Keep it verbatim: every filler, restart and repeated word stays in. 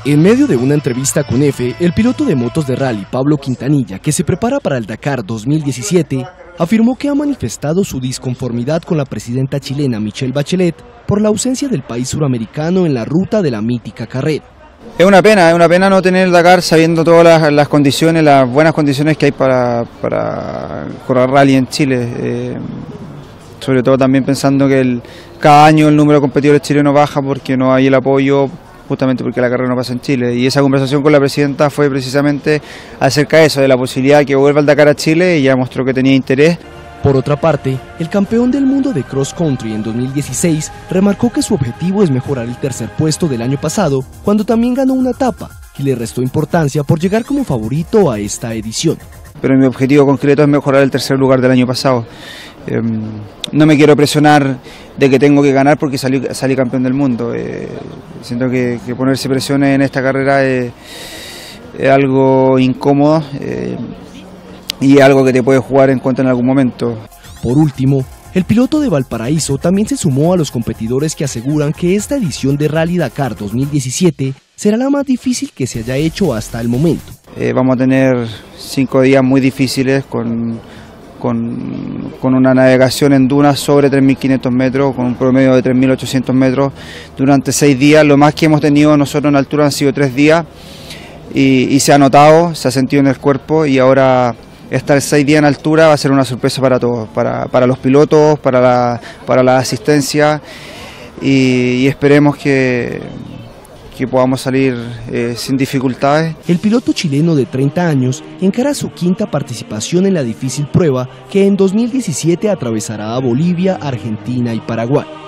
En medio de una entrevista con F, el piloto de motos de rally Pablo Quintanilla, que se prepara para el Dakar dos mil diecisiete, afirmó que ha manifestado su disconformidad con la presidenta chilena Michelle Bachelet por la ausencia del país suramericano en la ruta de la mítica carrera. Es una pena, es una pena no tener el Dakar sabiendo todas las, las condiciones, las buenas condiciones que hay para, para correr rally en Chile. Eh, sobre todo también pensando que el, cada año el número de competidores chilenos baja porque no hay el apoyo, justamente porque la carrera no pasa en Chile. Y esa conversación con la presidenta fue precisamente acerca de eso, de la posibilidad de que vuelva el Dakar a Chile, y ella mostró que tenía interés. Por otra parte, el campeón del mundo de cross country en dos mil dieciséis remarcó que su objetivo es mejorar el tercer puesto del año pasado, cuando también ganó una etapa, y le restó importancia por llegar como favorito a esta edición. Pero mi objetivo concreto es mejorar el tercer lugar del año pasado. Eh, no me quiero presionar de que tengo que ganar porque salí, salí campeón del mundo. Eh, siento que, que ponerse presiones en esta carrera es, es algo incómodo. Eh, y algo que te puede jugar en contra en algún momento. Por último, el piloto de Valparaíso también se sumó a los competidores que aseguran que esta edición de Rally Dakar dos mil diecisiete será la más difícil que se haya hecho hasta el momento. Eh, vamos a tener cinco días muy difíciles con, con, con una navegación en dunas sobre tres mil quinientos metros, con un promedio de tres mil ochocientos metros durante seis días. Lo más que hemos tenido nosotros en altura han sido tres días y, y se ha notado, se ha sentido en el cuerpo, y ahora estar seis días en altura va a ser una sorpresa para todos, para, para los pilotos, para la, para la asistencia, y, y esperemos que, que podamos salir eh, sin dificultades. El piloto chileno de treinta años encara su quinta participación en la difícil prueba que en dos mil diecisiete atravesará a Bolivia, Argentina y Paraguay.